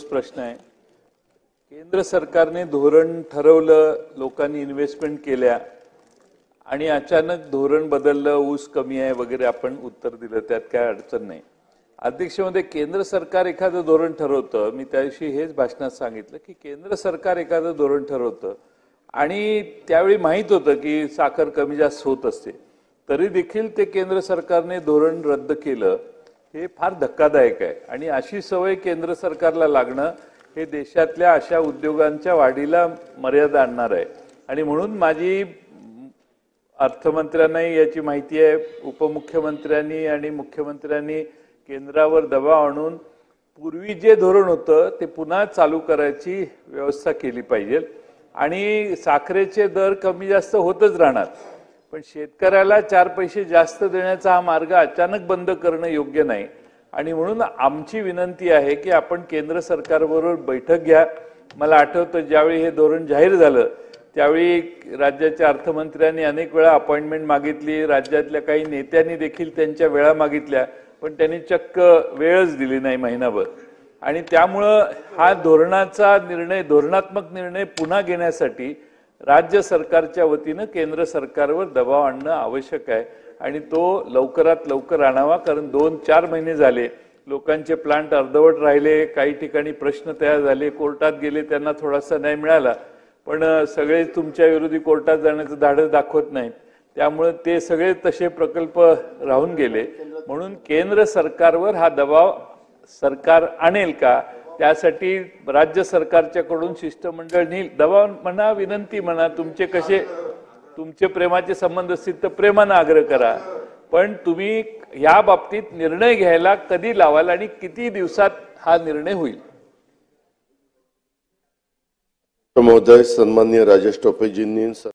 प्रश्न आहे। केंद्र सरकारने धोरण ठरवलं, लोकांनी इन्व्हेस्टमेंट केल्या आणि अचानक धोरण बदललं, ऊस कमी आहे वगैरे आपण उत्तर दिलं, त्यात काय अडचण नाही। अध्यक्षमध्ये केंद्र सरकार एखादं धोरण ठरवतं, मी त्याविषयी हेच भाषणात सांगितलं की केंद्र सरकार एखादं धोरण ठरवतं आणि त्यावेळी माहित होतं की साखर कमी जास्त होत असते, तरी देखील ते केंद्र सरकारने धोरण रद्द केलं, हे फार धक्कादायक आहे। आणि अशी सवय केंद्र सरकारला लागणं हे देशातल्या अशा उद्योगांच्या वाढीला मर्यादा आणणार आहे। आणि म्हणून माझी अर्थमंत्र्यांनाही याची माहिती आहे, उपमुख्यमंत्र्यांनी आणि मुख्यमंत्र्यांनी केंद्रावर दबाव आणून पूर्वी जे धोरण होतं ते पुन्हा चालू करायची व्यवस्था केली पाहिजे। आणि साखरेचे दर कमी जास्त होतच राहणार, पण शेतकऱ्याला 4 पैसे जास्त देण्याचा हा मार्ग अचानक बंद करणं योग्य नाही। आणि म्हणून आमची विनंती आहे की आपण केंद्र सरकारबरोबर बैठक घ्या। मला आठवतं ज्यावेळी हे धोरण जाहीर झालं त्यावेळी राज्याच्या अर्थमंत्र्यांनी अनेक वेळा अपॉइंटमेंट मागितली, राज्यातल्या काही नेत्यांनी देखील त्यांच्या वेळा मागितल्या, पण त्यांनी चक्क वेळच दिली नाही महिनाभर। आणि त्यामुळं हा धोरणात्मक निर्णय पुन्हा घेण्यासाठी राज्य सरकारच्या वतीनं केंद्र सरकारवर दबाव आणणं आवश्यक आहे आणि तो लवकरात लवकर आणावा। कारण 2-4 महिने झाले, लोकांचे प्लांट अर्धवट राहिले, काही ठिकाणी प्रश्न तयार झाले, कोर्टात गेले, त्यांना थोडासा न्याय मिळाला, पण सगळे तुमच्या विरोधी कोर्टात जाण्याचं धाडस दाखवत नाहीत, त्यामुळे ते सगळे तसे प्रकल्प राहून गेले। म्हणून केंद्र सरकारवर हा दबाव सरकार आणेल का, त्यासाठी राज्य सरकारच्याकडून शिष्टमंडळ नेईल, दबाव म्हणा, विनंती म्हणा, तुमचे प्रेमाचे संबंध असतील तर प्रेमानं आग्रह करा, पण तुम्ही या बाबतीत निर्णय घ्यायला कधी लावाल आणि किती दिवसात हा निर्णय होईल। महोदय, सन्माननीय राजेश टोपेजींनी